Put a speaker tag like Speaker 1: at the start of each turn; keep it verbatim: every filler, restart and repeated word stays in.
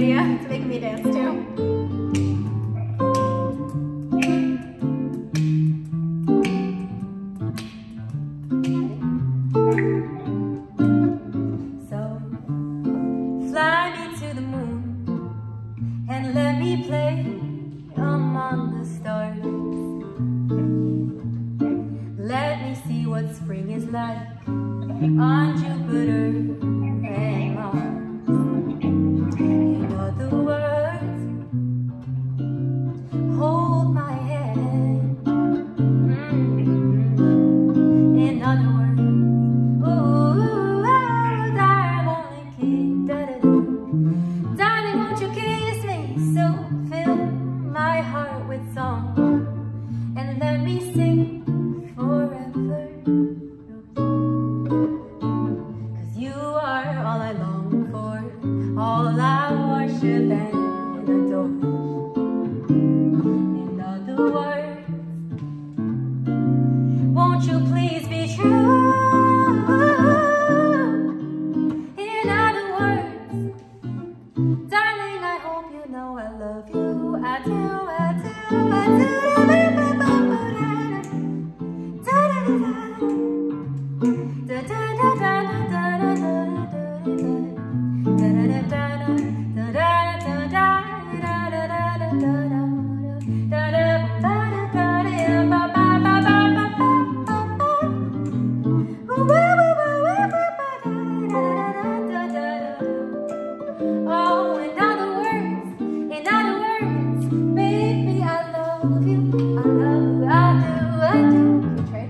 Speaker 1: idea. It's making me dance too. So, fly me to the moon and let me play among the stars. Let me see what spring is like on Jupiter and Mars. In other words, hold my hand. Mm-hmm. In other words, ooh, I'm only kidding. Da-da-da. Darling, won't you kiss me? So fill my heart with song and let me sing forever. 'Cause you are all I long for, all I worship and adore. In other words, won't you please be true? In other words, darling, I hope you know I love you. I do, I do, I do. Oh, in other words, in other words, baby, I love you. I love you, I do, I do. Okay.